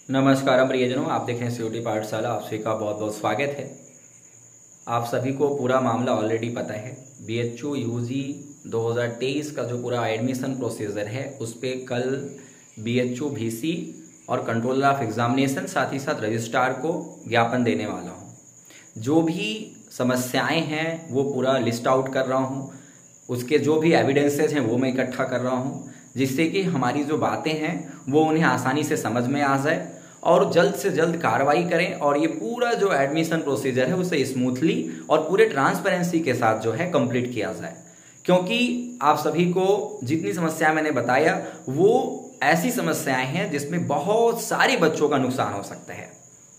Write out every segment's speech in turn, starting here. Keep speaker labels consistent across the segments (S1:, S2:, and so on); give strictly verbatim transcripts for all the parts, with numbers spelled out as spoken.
S1: नमस्कार प्रियजनों, आप देख रहे हैं सीओटी पाठशाला। आप सभी का बहुत बहुत स्वागत है। आप सभी को पूरा मामला ऑलरेडी पता है। बीएचयू यूजी दो हज़ार तेईस का जो पूरा एडमिशन प्रोसीजर है उस पर कल बीएचयू वीसी और कंट्रोलर ऑफ एग्जामिनेशन साथ ही साथ रजिस्ट्रार को ज्ञापन देने वाला हूँ। जो भी समस्याएं हैं वो पूरा लिस्ट आउट कर रहा हूँ, उसके जो भी एविडेंसेस हैं वो मैं इकट्ठा कर रहा हूँ, जिससे कि हमारी जो बातें हैं वो उन्हें आसानी से समझ में आ जाए और जल्द से जल्द कार्रवाई करें और ये पूरा जो एडमिशन प्रोसीजर है उसे स्मूथली और पूरे ट्रांसपेरेंसी के साथ जो है कंप्लीट किया जाए। क्योंकि आप सभी को जितनी समस्याएं मैंने बताया वो ऐसी समस्याएं हैं जिसमें बहुत सारे बच्चों का नुकसान हो सकता है।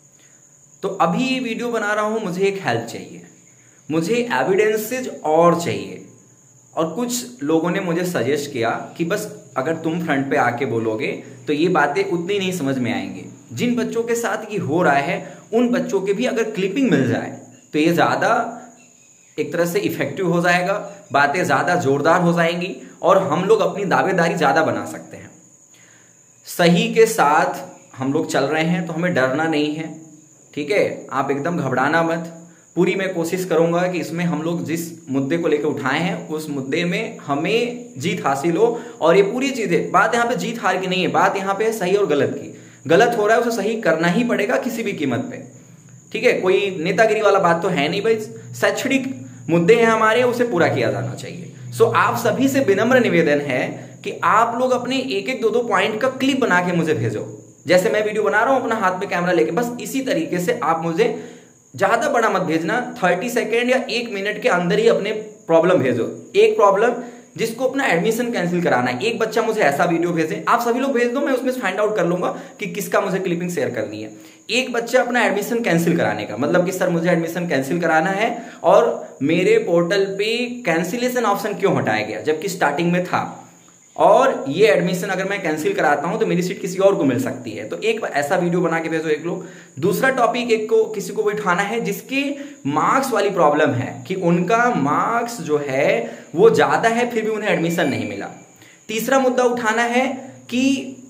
S1: तो अभी ये वीडियो बना रहा हूं, मुझे एक हेल्प चाहिए, मुझे एविडेंसेज और चाहिए। और कुछ लोगों ने मुझे सजेस्ट किया कि बस अगर तुम फ्रंट पे आके बोलोगे तो ये बातें उतनी नहीं समझ में आएंगी। जिन बच्चों के साथ ये हो रहा है उन बच्चों के भी अगर क्लिपिंग मिल जाए तो ये ज्यादा एक तरह से इफेक्टिव हो जाएगा, बातें ज्यादा जोरदार हो जाएंगी और हम लोग अपनी दावेदारी ज्यादा बना सकते हैं। सही के साथ हम लोग चल रहे हैं तो हमें डरना नहीं है, ठीक है। आप एकदम घबराना मत। पूरी मैं कोशिश करूंगा कि इसमें हम लोग जिस मुद्दे को लेकर उठाए हैं उस मुद्दे में हमें जीत हासिल हो। और ये पूरी चीजें, बात यहाँ पे जीत हार की नहीं है, बात यहाँ पे सही और गलत की। गलत हो रहा है उसे सही करना ही पड़ेगा किसी भी कीमत पे, ठीक है। कोई नेतागिरी वाला बात तो है नहीं भाई। शैक्षणिक मुद्दे हैं हमारे, उसे पूरा किया जाना चाहिए। सो आप सभी से विनम्र निवेदन है कि आप लोग अपने एक एक दो दो पॉइंट का क्लिप बना के मुझे भेजो। जैसे मैं वीडियो बना रहा हूं अपना हाथ में कैमरा लेके, बस इसी तरीके से आप मुझे, ज्यादा बड़ा मत भेजना, थर्टी सेकेंड या एक मिनट के अंदर ही अपने प्रॉब्लम भेजो। एक प्रॉब्लम जिसको अपना एडमिशन कैंसिल कराना है, एक बच्चा मुझे ऐसा वीडियो भेजे। आप सभी लोग भेज दो, मैं उसमें फाइंड आउट कर लूंगा कि किसका मुझे क्लिपिंग शेयर करनी है। एक बच्चा अपना एडमिशन कैंसिल कराने का, मतलब कि सर मुझे एडमिशन कैंसिल कराना है और मेरे पोर्टल पे कैंसिलेशन ऑप्शन क्यों हटाया गया जबकि स्टार्टिंग में था, और ये एडमिशन अगर मैं कैंसिल कराता हूं तो मेरी सीट किसी और को मिल सकती है। तो एक ऐसा वीडियो बना के भेजो एक लोग। दूसरा टॉपिक एक को किसी को भी उठाना है जिसके मार्क्स वाली प्रॉब्लम है कि उनका मार्क्स जो है वो ज्यादा है फिर भी उन्हें एडमिशन नहीं मिला। तीसरा मुद्दा उठाना है कि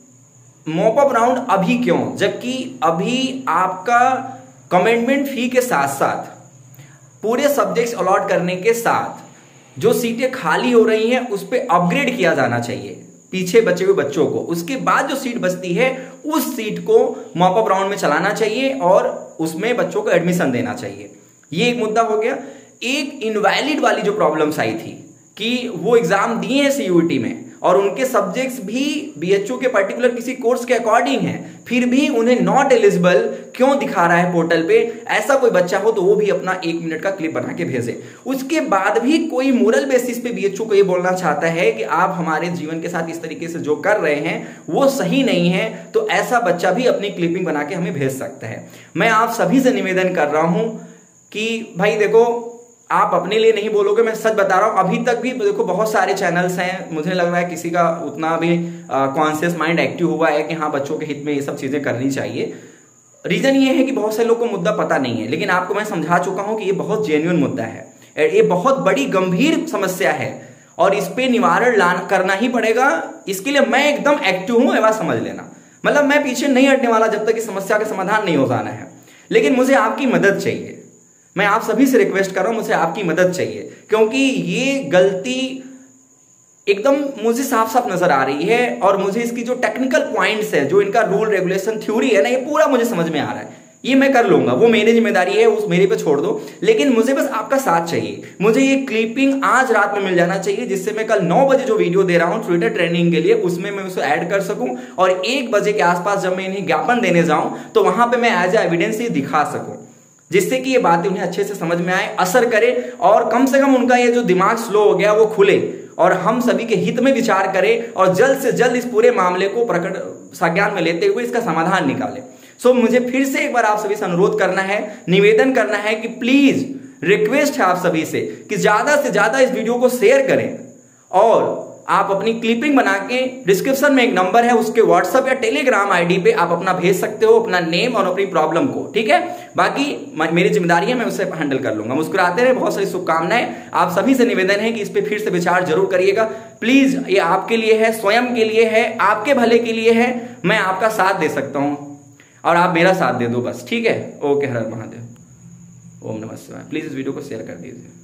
S1: मॉप अप राउंड अभी क्यों, जबकि अभी आपका कमिटमेंट फी के साथ साथ पूरे सब्जेक्ट्स अलॉट करने के साथ जो सीटें खाली हो रही हैं उस पर अपग्रेड किया जाना चाहिए पीछे बचे हुए बच्चों को। उसके बाद जो सीट बचती है उस सीट को मॉप अप राउंड में चलाना चाहिए और उसमें बच्चों को एडमिशन देना चाहिए। ये एक मुद्दा हो गया। एक इनवैलिड वाली जो प्रॉब्लम्स आई थी कि वो एग्जाम दिए हैं सीयूईटी में और उनके सब्जेक्ट्स भी बीएचयू के पर्टिकुलर किसी कोर्स के अकॉर्डिंग है, फिर भी उन्हें नॉट एलिजिबल क्यों दिखा रहा है पोर्टल पे। ऐसा कोई बच्चा हो तो वो भी अपना एक मिनट का क्लिप बना के भेजे। उसके बाद भी कोई मोरल बेसिस पे बीएचयू को ये बोलना चाहता है कि आप हमारे जीवन के साथ इस तरीके से जो कर रहे हैं वो सही नहीं है, तो ऐसा बच्चा भी अपनी क्लिपिंग बना के हमें भेज सकता है। मैं आप सभी से निवेदन कर रहा हूं कि भाई देखो, आप अपने लिए नहीं बोलोगे, मैं सच बता रहा हूं। अभी तक भी देखो बहुत सारे चैनल्स हैं, मुझे लग रहा है किसी का उतना भी कॉन्शियस माइंड एक्टिव हुआ है कि हाँ बच्चों के हित में ये सब चीजें करनी चाहिए। रीजन ये है कि बहुत से लोगों को मुद्दा पता नहीं है, लेकिन आपको मैं समझा चुका हूं कि ये बहुत जेन्युइन मुद्दा है, ये बहुत बड़ी गंभीर समस्या है और इस पे निवारण लाना करना ही पड़ेगा। इसके लिए मैं एकदम एक्टिव हूं, ये बात समझ लेना। मतलब मैं पीछे नहीं हटने वाला जब तक इस समस्या का समाधान नहीं हो जाना है। लेकिन मुझे आपकी मदद चाहिए, मैं आप सभी से रिक्वेस्ट कर रहा हूं, मुझे आपकी मदद चाहिए, क्योंकि ये गलती एकदम मुझे साफ साफ नजर आ रही है और मुझे इसकी जो टेक्निकल पॉइंट्स है, जो इनका रूल रेगुलेशन थ्योरी है ना, ये पूरा मुझे समझ में आ रहा है। ये मैं कर लूंगा, वो मेरी जिम्मेदारी है, उस मेरे पे छोड़ दो। लेकिन मुझे बस आपका साथ चाहिए। मुझे ये क्लिपिंग आज रात में मिल जाना चाहिए जिससे मैं कल नौ बजे जो वीडियो दे रहा हूं ट्विटर ट्रेनिंग के लिए उसमें मैं उसे ऐड कर सकूं और एक बजे के आसपास जब मैं इन्हें ज्ञापन देने जाऊं तो वहां पर मैं एज ए एविडेंस ये दिखा सकूं, जिससे कि ये बातें उन्हें अच्छे से समझ में आए, असर करे और कम से कम उनका ये जो दिमाग स्लो हो गया वो खुले और हम सभी के हित में विचार करें और जल्द से जल्द इस पूरे मामले को प्रकट संज्ञान में लेते हुए इसका समाधान निकालें। सो मुझे फिर से एक बार आप सभी से अनुरोध करना है, निवेदन करना है कि प्लीज, रिक्वेस्ट है आप सभी से कि ज्यादा से ज्यादा इस वीडियो को शेयर करें और आप अपनी क्लिपिंग बना के डिस्क्रिप्शन में एक नंबर है उसके व्हाट्सएप या टेलीग्राम आईडी पे आप अपना भेज सकते हो, अपना नेम और अपनी प्रॉब्लम को, ठीक है। बाकी मेरी जिम्मेदारी है, मैं उसे हैंडल कर लूंगा। मुस्कुराते रहे, बहुत सारी शुभकामनाएं। आप सभी से निवेदन है कि इस पे फिर से विचार जरूर करिएगा प्लीज। ये आपके लिए है, स्वयं के लिए है, आपके भले के लिए है। मैं आपका साथ दे सकता हूं। और आप मेरा साथ दे दो बस, ठीक है। ओके, हर हर महादेव, ओम नमः शिवाय। प्लीज़ इस वीडियो को शेयर कर दीजिए।